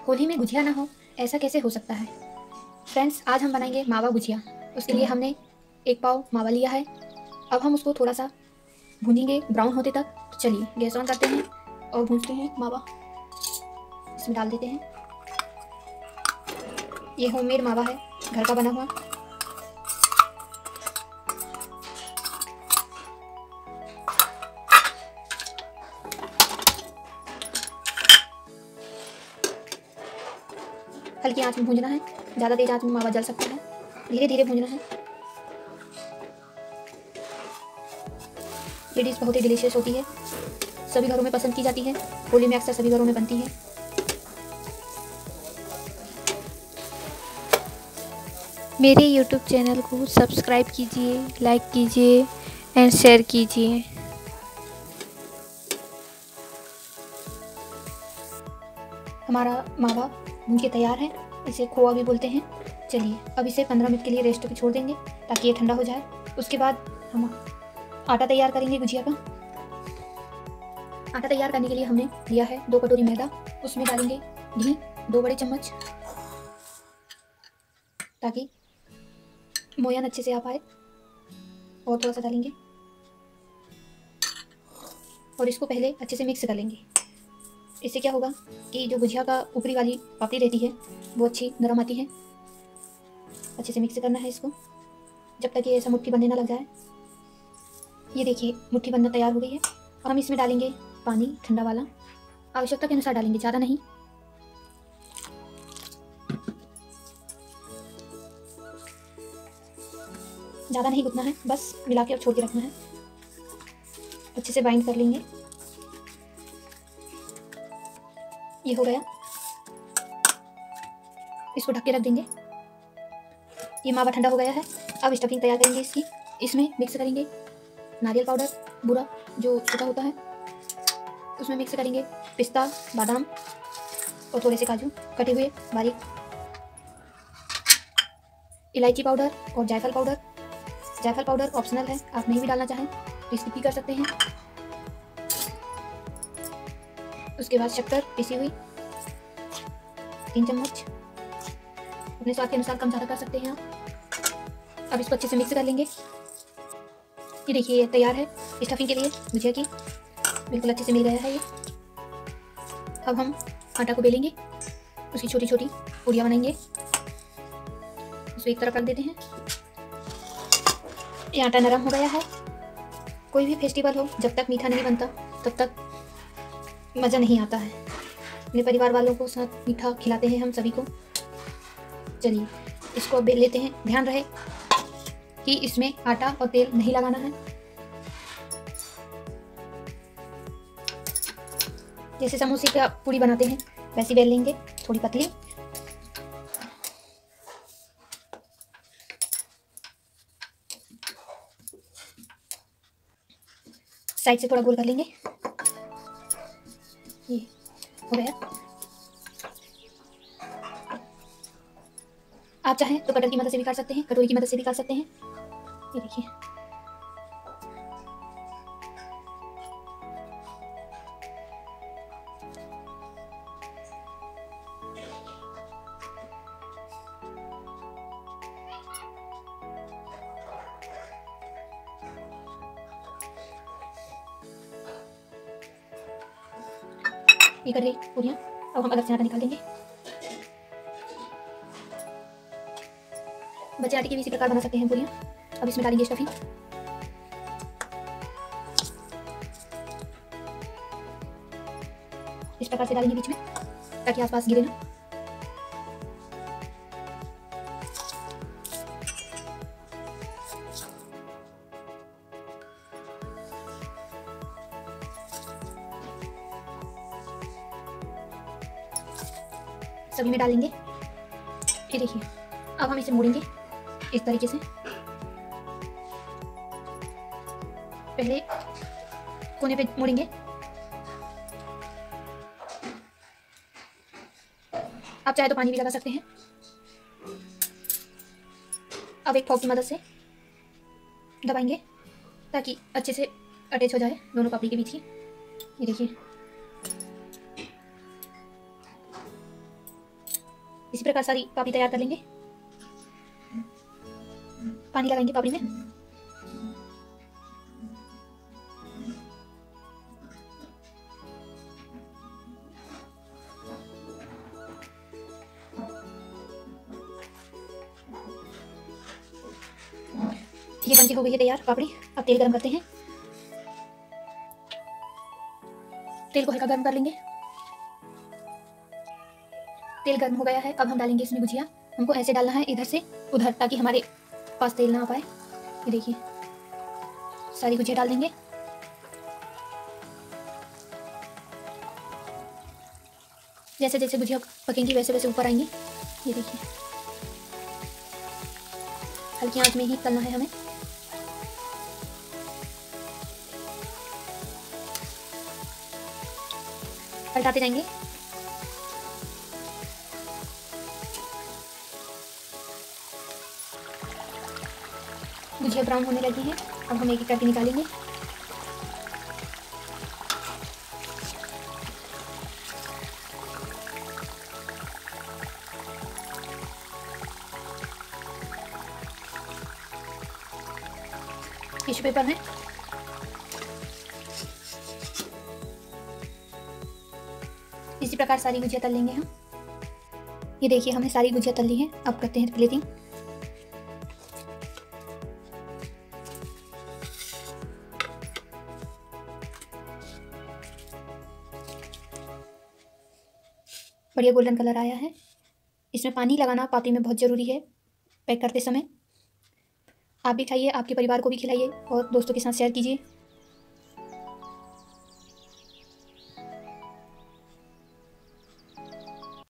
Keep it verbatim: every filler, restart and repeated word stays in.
होली में गुजिया ना हो, ऐसा कैसे हो सकता है। फ्रेंड्स, आज हम बनाएंगे मावा गुजिया। उसके लिए हमने एक पाव मावा लिया है। अब हम उसको थोड़ा सा भूनेंगे ब्राउन होते तक। तो चलिए गैस ऑन करते हैं और भूनते हैं मावा। इसमें डाल देते हैं। ये होममेड मावा है, घर का बना हुआ। हल्की आंच में भूनना है, ज़्यादा तेज आंच में मावा जल सकता है। धीरे धीरे भूनना है। ये डिश बहुत ही डिलीशियस होती है, सभी घरों में पसंद की जाती है। होली में अक्सर सभी घरों में बनती है। मेरे यूट्यूब चैनल को सब्सक्राइब कीजिए, लाइक कीजिए एंड शेयर कीजिए। हमारा मावा भून के तैयार है। इसे खोआ भी बोलते हैं। चलिए अब इसे पंद्रह मिनट के लिए रेस्ट पे छोड़ देंगे ताकि ये ठंडा हो जाए। उसके बाद हम आटा तैयार करेंगे गुजिया का। आटा तैयार करने के लिए हमने लिया है दो कटोरी मैदा। उसमें डालेंगे घी दो बड़े चम्मच, ताकि मोयन अच्छे से आ पाए। और थोड़ा सा डालेंगे और इसको पहले अच्छे से मिक्स कर लेंगे। इससे क्या होगा कि जो गुजिया का ऊपरी वाली पापड़ी रहती है वो अच्छी नरम आती है। अच्छे से मिक्स करना है इसको जब तक ये ऐसा मुट्ठी बनने ना लग जाए। ये देखिए मुट्ठी बनना तैयार हो गई है। अब हम इसमें डालेंगे पानी ठंडा वाला, आवश्यकता के अनुसार डालेंगे, ज़्यादा नहीं। ज़्यादा नहीं गूंथना है, बस मिला के और छोड़ के रखना है। अच्छे से बाइंड कर लेंगे। ये हो गया। इसको ढक के रख देंगे। ये मावा ठंडा हो गया है। अब स्टफिंग तैयार करेंगे इसकी। इसमें मिक्स करेंगे नारियल पाउडर बूरा जो सूखा होता है, उसमें मिक्स करेंगे पिस्ता, बादाम और थोड़े से काजू कटे हुए बारीक, इलायची पाउडर और जायफल पाउडर। जायफल पाउडर ऑप्शनल है, आप नहीं भी डालना चाहें तो स्किप भी कर सकते हैं। उसके बाद शक्कर पिसी हुई तीन चम्मच, अपने स्वाद के अनुसार कम ज़्यादा कर सकते हैं आप। अब इसको अच्छे से मिक्स कर लेंगे। ये देखिए ये तैयार है स्टफिंग के लिए गुजिया की। बिल्कुल अच्छे से मिल गया है ये। अब हम आटा को बेलेंगे, उसकी छोटी छोटी पूड़ियाँ बनाएंगे। इसको एक तरफ रख देते हैं। ये आटा नरम हो गया है। कोई भी फेस्टिवल हो, जब तक मीठा नहीं बनता तब तक मज़ा नहीं आता है। अपने परिवार वालों को साथ मीठा खिलाते हैं हम सभी को। चलिए इसको अब बेल लेते हैं। ध्यान रहे कि इसमें आटा और तेल नहीं लगाना है। जैसे समोसे का पूड़ी बनाते हैं वैसी बेल लेंगे, थोड़ी पतली। साइड से थोड़ा गोल कर लेंगे। ये हो गया। आप चाहें तो कटर की मदद से भी काट सकते हैं, कटोरी की मदद से भी काट सकते हैं। ये देखिए ये कर रही पूरियाँ। अब हम अलग से आटा निकाल देंगे। बचे आटे की भी इसी प्रकार बना सकते हैं पूरियाँ। अब इसमें डालेंगे स्टफिंग। इस प्रकार से डालेंगे बीच में ताकि आसपास गिरे ना। सभी में डालेंगे। ये देखिए अब हम इसे मोड़ेंगे इस तरीके से। पहले कोने पे मोड़ेंगे। आप चाहे तो पानी भी लगा सकते हैं। अब एक फोक की मदद से दबाएंगे ताकि अच्छे से अटैच हो जाए दोनों पापड़ी के बीच की। ये देखिए इसी प्रकार सारी पापड़ी तैयार कर लेंगे। पानी लगाएंगे पापड़ी में। ये बनके हो गई है तैयार पापड़ी। अब तेल गरम करते हैं। तेल को हल्का गर्म कर लेंगे। तेल गर्म हो गया है। अब हम डालेंगे इसमें गुजिया। हमको ऐसे डालना है इधर से उधर, ताकि हमारे पास तेल ना आ पाए। ये देखिए सारी गुजिया डाल देंगे। जैसे जैसे गुजिया पकेंगी वैसे वैसे ऊपर आएंगी। ये देखिए हल्की आंच में ही तलना है हमें। पलटाते जाएंगे। गुजिया ब्राउन होने लगी है। अब हम एक एक करके निकालेंगे। टिश्यू पेपर में इसी प्रकार सारी गुजिया तल लेंगे हम। ये देखिए हमने सारी गुजिया तल ली है। अब करते हैं प्लेटिंग। बढ़िया गोल्डन कलर आया है। इसमें पानी लगाना पापड़ी में बहुत ज़रूरी है पैक करते समय। आप भी खाइए, आपके परिवार को भी खिलाइए और दोस्तों के साथ शेयर कीजिए।